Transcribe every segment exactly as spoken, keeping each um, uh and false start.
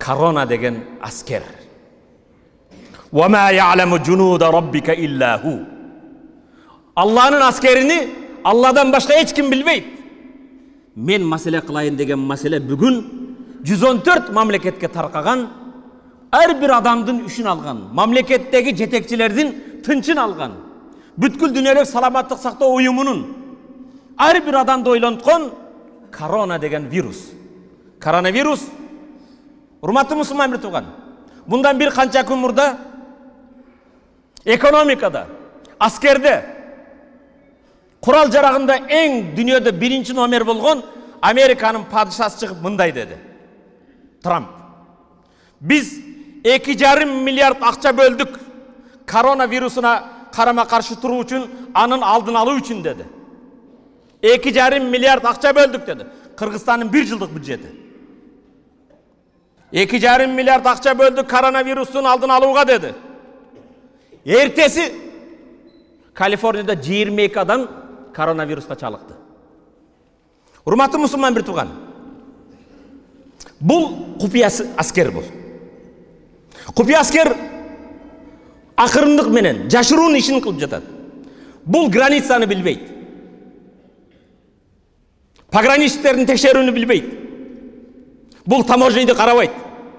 Корона деген аскер. وَمَا يَعْلَمُ جُنُودَ رَبِّكَ إِلَّا هُ. Allah'ın askerini Allah'dan başka hiç kim bilmeydi. Men masele kılayın degen masele bugün жүз он төрт mamleketke tarqagan, her bir adamdın üçün algan, mamleketteki jetekçilerden tınçın algan, bütkül dünyelük salamatlık saqtao uyumunun her bir adamda oylantqan korona degen virus. Koronavirus, hurmatlı Müslüman bir tuğan, bundan bir qancha kun murda ekonomikada, askerde, kural jaragında en dünyada birinci nomer bolgon Amerikanın padişası çıkıp mınday dedi. Trump. Biz iki жарым milyard akça böldük koronavirusuna karama karşı turu için, anın aldını alı için dedi. iki жарым milyard akça böldük dedi. Kırgızistan'ın bir yıllık bütçeti. iki жарым milyard akça böldük koronavirusun aldını alığa dedi. Ertesi Kaliforniyada yirmi iki adam koronavirusga çalıktı. Hurmatlı Müslüman bir tuğan. Bu kupiya asker bu. Kupiya asker akırındık menen, jaşıruun işini kılıp жатат. Bu granitsаны bilbeydi. Pograniçniklerin tekşerүүnü bilbeydi. Bu taможнийdi карабайт.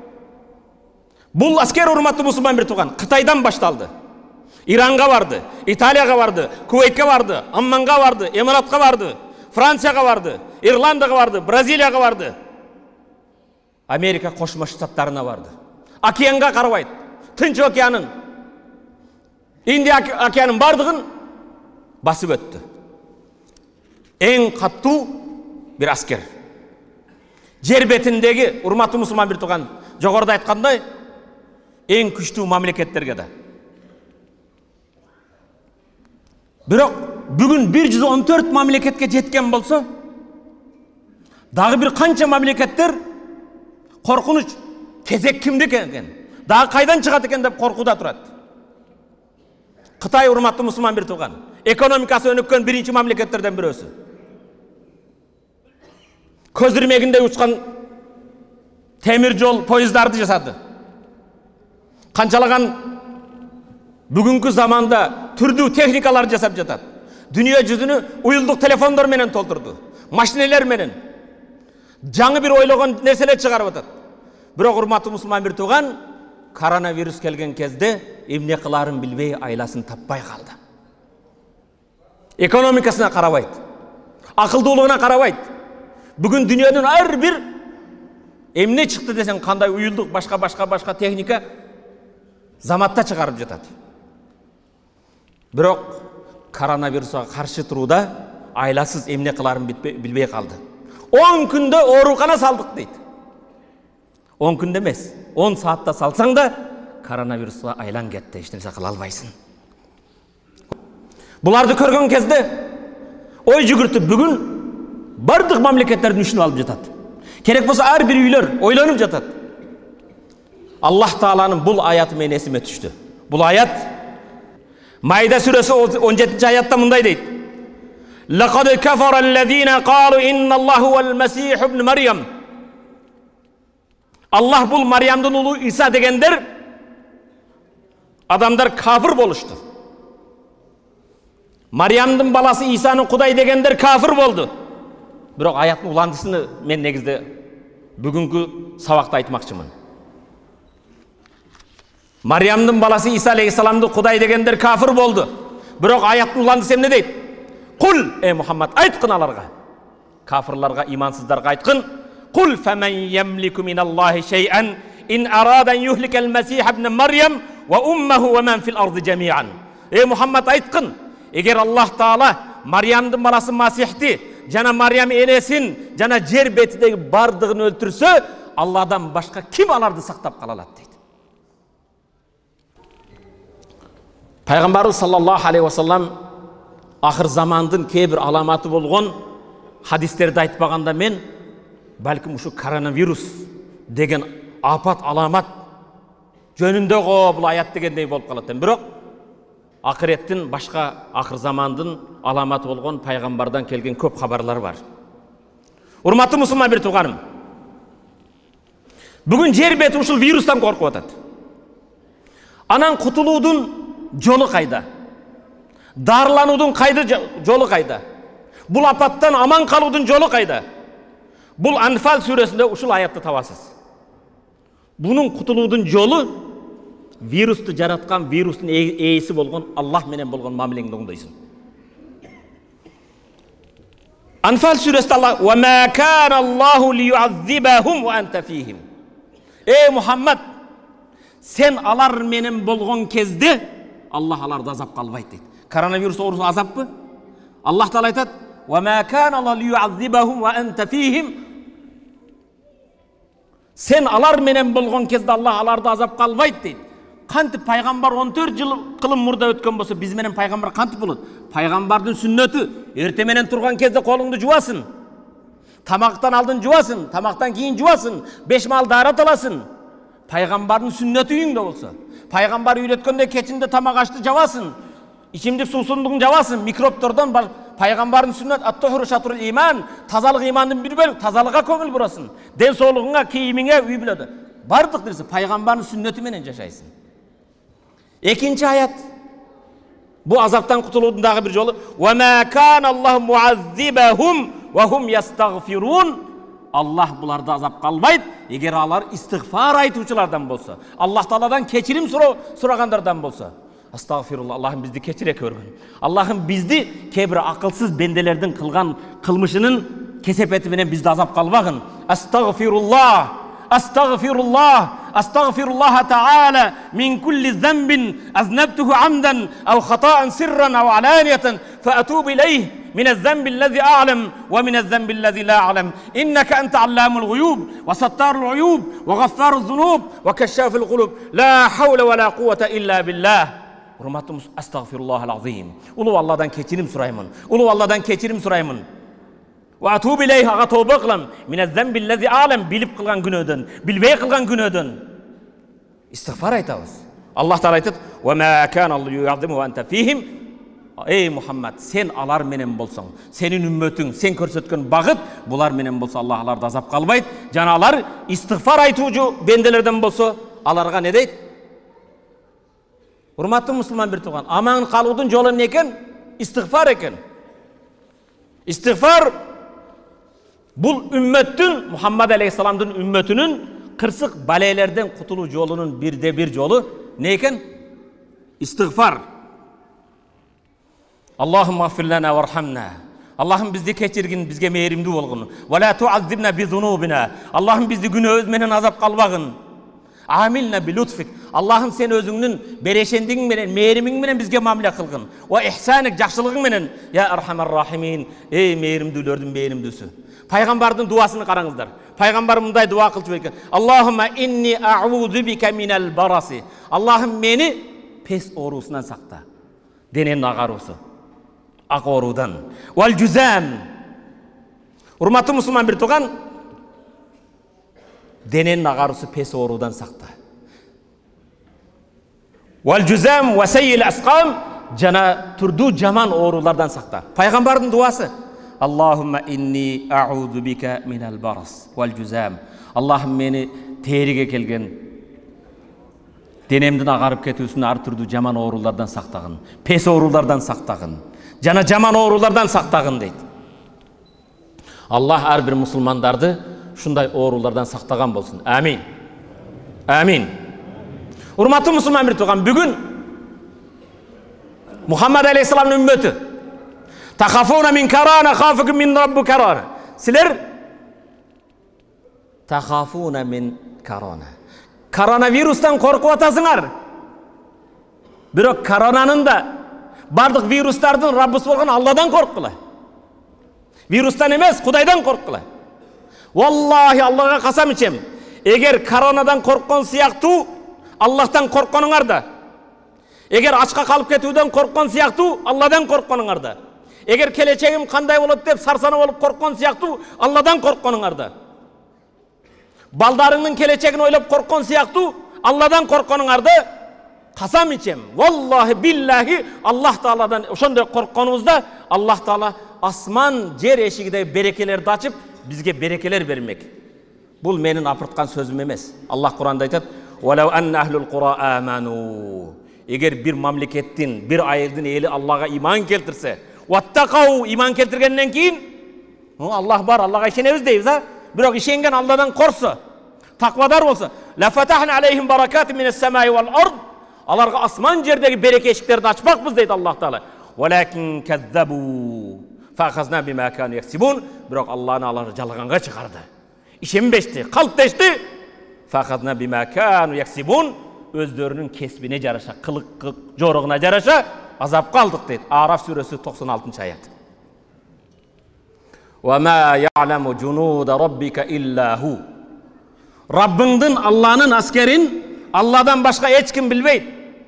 Bu asker hurmatlı Müslüman bir tuğan. Kıtaydan baştaldı. İran'a vardı, İtalya'ya vardı, Kuveyt'e vardı, Amman'a vardı, Emirat'a vardı, Fransa'ya vardı, İrlanda'ya vardı, Brezilya'ya vardı. Amerika Koşma Ştatlarına vardı. Океанға қарабайды. Тынч океanın, Индия океanın бардығын басып өтті. En kattu bir asker. Жер бетіндегі, hurmatlı Müslüman bir tuğan, жоғарыда айтқандай, en күшті мамлекеттерге de. Biroq bugün bir жүз он төрт mamleketke jetken bolsa, dağı bir kança mamleketler korkunç, kezek kimdi eken, dağı kaydan çıkat eken dep korkuda turadi. Kıtay hurmatlı Müslüman bir tuğan, ekonomikası önükken birinci mamleketlerden birisi. Közürmeginde uçkan temir yol, poyizdardı jasadı. Kançalagan bugünkü zamanda türlü teknikalar jasap жатат. Dünya yüzünü uyulduk telefonlar menen toldurdu. Maşineler menen. Жаңы bir oylagan nerseler çıkarıp жатат. Biroq hurmatlı Müslüman bir tuğan, koronavirus kelgen kezde emne kıların bilbey aylaсын tapпай kaldı. Ekonomikasına karabayt. Akıldılığına karabayt. Bugün dünyanın her bir emne çıktı desen kanday uyulduk başka başka başka teknika zamatta çıkarıp жатат. Biroq koronavirus'a karşı turuda aylasız emne kıların bilbey kaldı. on günde oruqana saldık deydi. on günde emes. on saatta salsaң da koronavirus'a aylan ketті. Eştemse kıla albaysın. Bulardı körgön kezde oy жүгүртүп bugün bardıq mamleketlerden üçünü alıp жатат. Kerek bolsa her bir üyler oylanıp жатат. Allah Taala'nın bul ayatı meni esime düştü. Bul ayat Maide suresi on жетинчи ayatta mınday deydi. لَقَدْ كَفَرَ الَّذ۪ينَ قَالُوا اِنَّ اللّٰهُ وَالْمَس۪يحُ ibn Meryem. Allah bul Meryem'den ulu İsa degenler adamlar kafir boluştu. Meryem'den balası İsa'nın Kuday degenler kafir boldu. Biroq ayatın ulandısını men negizde bugünkü sabakta aytmakçımın. Meryem'den balası İsa aleyhisselam'dı Kuday degenler kafir boldu. Biroq ayatın ulandısı hem ne deydi? Kul ey Muhammed aytqın alarga. Kafirlarga, imansızlarga aytqın. Kul femen yemliku minallahi şey'en in aradan yuhlikel mesih ibn Meryem ve ummehu ve men fil ardı cemiyan. Ey Muhammed aytqın. Eğer Allah Taala Meryem'den balası Masih'ti, jana Meryem enesin, jana jer betidegi bardığını öldürse, Allah'dan başka kim alardı saktap kalalat deydi. Peygamberimiz sallallahu aleyhi ve sellem ahir zamandın kebir alamatı bolğon hadislerde aytpaganda men balkim şu koronavirus degen apat alamat jönünde go bul ayat degendey bolup kalat. Biroq ahirettin başka ahir zamandın alamatı bolğon peygamberden kelgen köp haberler var. Hurmatlı Müslüman bir tuğanım. Бүгін жер беті ушул вирустан коркуп атат. Анан кутулуудун жолу кайда? Дарылануудун кайда жолу кайда? Бул апаттан аман калуудун жолу кайда? Бул Анфал сүресинде ушул аятты табасыз. Бунун кутулуудун жолу вирусту жараткан, вирустун ээси болгон Аллах менен болгон мамилеңди оңдойсуң. Анфал сүресинде Аллах: "Ва ма кана Аллаху лиюаззибахум ва анта фихим." Ey Muhammed, sen алар менен болгон кезде Аллах аларды азапка албайт дейт. Коронавирус оорусу азаппы? Аллах Таала айтат: "Ва ма кана Аллаху лиюаззибахум ва анта фихим." Sen алар менен болгон кезде Аллах аларды азапка албайт дейт. Кантип пайгамбар он төрт жыл кылым мурда өткөн болсо, биз менен пайгамбар кантип болот? Пайгамбардын сүннөтү эрте менен турган кезде колуңду жуасың. Тамактан алдын жуасың, тамактан кийин жуасың, беш мал дарат аласың. Пайгамбардын сүннөтү үйүңдө болсо, пайгамбар үйрөткөндөй кечинде тамак ашты жабасың, ичимдик суусундугун жабасың, микробтордон бар. Пайгамбардын сүннөт ат-тухуру шатрул иман, тазалык имандын бир бөлүгү, тазалыкка көңүл бурасың. Ден соолугуңа, кийимиңе, үй бүлөдө. Бардык нерсе пайгамбардын сүннөтү менен жашайсың. Экинчи аят. Бу азаптан кутулуудун дагы бир жолу: "Ва ма кана Аллаху муаззибахум ва хум ястагфирун." Аллах буларды азапка албайт, эгер алар истигфар айтуучулардан болсо, Аллах Тааладан кечирим сурагандардан болсо. Астагфирулла, Аллахым бизди кечире көргөн. Аллахым бизди кебир акылсыз бенделердин кылган кылмышынын кесепети менен бизди азапка албагын. Астагфирулла, астагфирулла, астагфируллаха таала мин кулли занбин азнабтуху амдан ау хатаан сирран ау аланiyatan фаатубу илейх من الذنب الذي أعلم ومن الذنب الذي لا أعلم إنك أنت علام الغيوب وستار العيوب وغفار الذنوب وكشاف القلوب لا حول ولا قوة إلا بالله. Hurmatım, estağfirullahal azim. Ulu Allah'dan keçirim surayımın. Ulu Allah'dan keçirim surayımın. Ve atubu ileyh, ağa tövbe kılam. Minez zembillezi alem, bilip kılgan günödün, bilbey kılgan günödün. İstiğfar aytabız. Allah Teala aytadi: "Ve ma kana Allahu yu'azzimu ve ente fihim." Ey Muhammed, sen alar menen bolsоң, senin ümmötüң, sen көрсөткөн багыт булар менен болсо Аллах аларды азап калбайт. Жана алар истигфар айтуучу бенделерден болсо, аларга не дейт? Урматтуу мусулман бир туган, аман калуудун жолу эмне экен? Истигфар экен. Истигфар бул үммөттүн, Мухаммад алейхиссаламдын үммөтүнүн кырсык балелерден кутулуу жолунун бирде бир жолу не экен? Истигфар. Allahum gafir lana warhamna. Allah'ım bizdi keçirgin, bizge mehrimli bolgun. Ve la tuazzibna bi zunubina. Allah'ım bizdi günahımız menen azap kalbagın. Amilna bi lutfik. Allah'ım sen özüңнүн bereşendiğin menen, mehrimin menen bizge mamile kılgın. Ve ihsanik, jakşılığın menen. Ya Erhamer Rahimin. Ey mehrimdülördün mehrimdüsü. Paygambardın duasını qarаңыздар. Paygambar mınday dua kılçı eкен. Allahumma inni a'udhu bika minal barasi. Allah'ım meni pes orusundan sakta. Denenin ağarusu. Ak orudan. Wal cüzam. Hurmatlı Müslüman bir tuğan. Denenin ağarusu pes orudan sakta. Wal cüzam ve seyyil asqam. Jana turdu jaman orulardan sakta. Paygambardın duası. Allahumma inni a'udhu bika minal baras wal cüzam. Allah'ım meni terige kelgen, denemdin ağarıp ketүүsүн ар түрдүү жаман оорулардан сактагын, пес оорулардан сактагын, жана жаман оорулардан сактагын дейт. Аллах ар бир мусулмандарды шундай оорулардан сактаган болсун. Амин. Амин. Урматтуу мусулман бир туган, бүгүн Мухаммад алейхиссаламдын үммөтү Тахафуна мин карана хафукум мин раббу карана. Силер тахафуна мин карана. Коронавирустан коркуп атасыңар. Бирок коронанын да бардык вирустардын Раббысы болгон Алладан корккула. Вирустан эмес, Кудайдан корккула. Валлахи, Аллага касам ичем, эгер коронадан корккон сыяктуу Аллахтан коркконуңар да, эгер ачка калып кетүүдөн корккон сыяктуу Алладан коркконуңар да, эгер келечегим кандай болот деп сарсана болуп корккон сыяктуу Алладан коркконуңар да, балдарыңдын келечегин ойлоп корккон сыяктуу Алладан коркконуңарды касам ичем. Валлахи биллахи, Аллах Тааладан ошондой коркконубузда Аллах Таала асман жер эшигидеги берекелерди ачып, бизге берекелер бермек. Бұл менің апыртқан сөзім емес. Аллах Құранда айтады: "Валау анна ахлул қура аману." Егер бір мамлекеттің, бір айылдың елі Аллаға иман келтірсе, ваттақау, иман келтіргеннен кейін, Аллах бар, Аллаға ішенеміз дейміз, а? Бірақ ішенген Алладан қорсы, тақвадар болса, ла фатахна алейхим баракат минас самаи вал ард. Аларға асман жердегі береке ешіктерді ашпақпыз дейді Аллах Таала. Валакин каззабу фахазна бима кану яксибун. Бірақ Алланы алар жалғанға шығарды. Ішенбешті, қалыптешті. Фахазна бима кану яксибун. Өздерінің кесбіне жараша, қылық жорығына жараша азап қалдық дейді. Араф сүресі тоқсан алтыншы аят. وَمَا يَعْلَمُ جُنُودَ رَبِّكَ إِلَّا هُ. Rabbіңдің, Алланың аскерін Алладан башқа ешкім білмейді.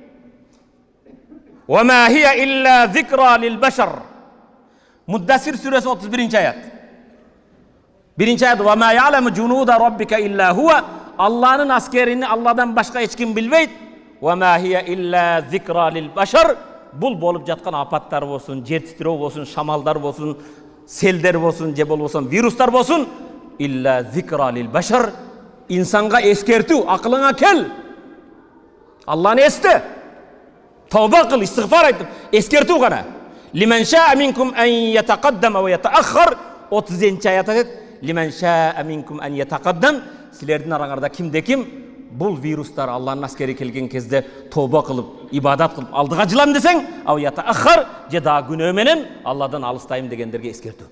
وَمَا هِيَ إِلَّا ذِكْرَى لِلْبَشَرِ. Муддасир сүресі отыз бірінші аят. Бірінші аят: وَمَا يَعْلَمُ جُنُودَ رَبِّكَ إِلَّا هُوَ. Алланың аскерін Алладан башқа ешкім білмейді. وَمَا هِيَ إِلَّا ذِكْرَى لِلْبَشَرِ. Бұл болып жатқан апаттар болсын, жер титіреу болсын, шамалдар болсын, селдер болсын, же болсын, вирустар болсын, илля зикра лил башар, инсанға ескерту, ақылыңа кел. Алланы есті. Тауба қыл, истигфар айтып, ескерту ғана. Лиман шаа минкум ан ятақаддама ва ятааххар. отызыншы аят айтады: Лиман шаа минкум ан ятақаддам. Сілердің араңарда кімде кім бұл вирустар Алланың аскері келген кезде тауба қылып, ибадат қылып, алдыға жылам десең, ау ятааххар, же да күнөменен Алладан алыстайым дегендерге ескерту.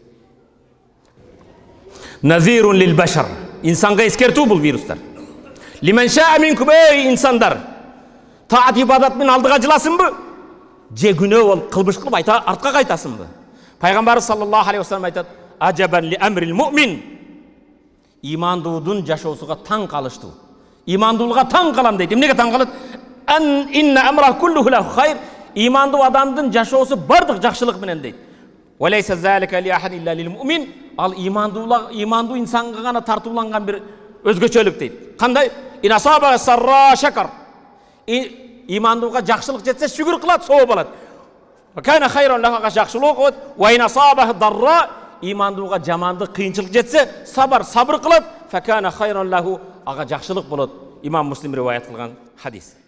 Назирун лил башар. İnsanға ескерту бұл вирустар. Лиман шаа минкум, ей инсандар, таат ибадатмен алдыға жыласың бы? Же күнөө ол қылбыш қылып айта артқа қайтасың бы? Пайғамбар саллаллаху алейхи вассалам айтады: Ажабан ли амрил муъмин. Имандуудың жашоосуға таң қалышты. Имандуулға таң қалам дейді. Неге таң қалады? Ан инна амра куллуху лаху хайр. Имандуу адамдың жашоосу бардық жақсылық менен дейді. Валайса залика ли ахад илля лил муъмин. Ал имандуулар, имандуу инсанға ғана тартуланған бір өзгөчөлүк дейді. Қандай? Ин асаба сарра шакар. Имандууға жақсылық жетсе шүкір қылады, сауап алады. Кана хайран лаху, жақсылық қылады. Ва ин асаба дарра. Имандууға жамандық, қиыншылық жетсе сабар, сабыр қылады. Факана хайран лаху, аға жақсылық болады. İmam Müslim rivayet kılgan hadis.